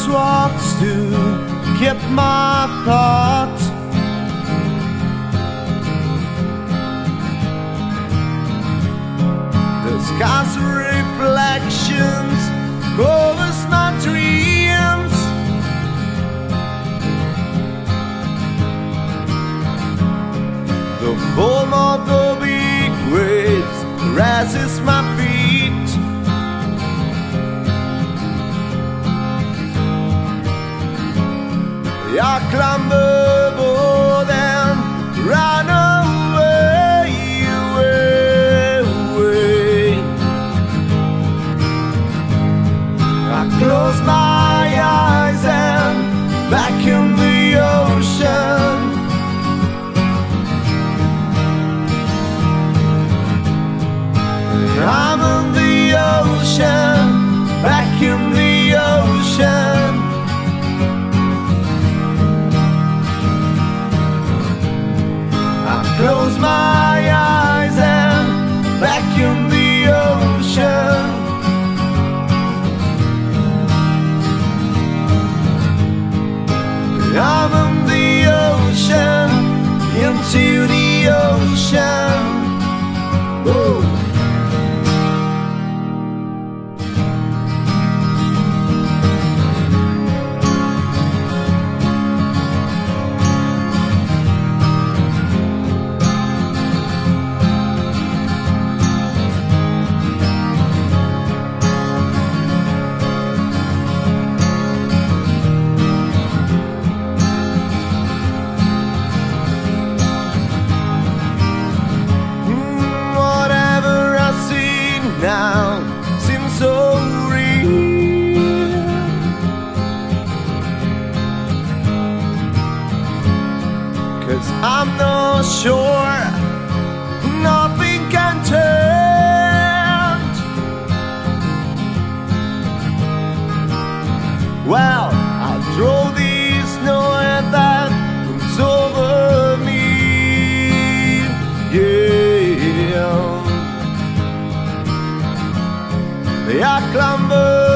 crosswalks to keep my thoughts. The skies are reflections covers my dreams. The foam of the big waves raises my feet. I climb aboard and run away, away, away. I close my eyes and back in the ocean. I'm in the ocean, back in the ocean. Close my eyes and back in the ocean. I'm in the ocean, into the ocean. Woo! Now seems so real, 'cause I'm not sure nothing can change. Well, I draw this knowing that comes over me, yeah. I climb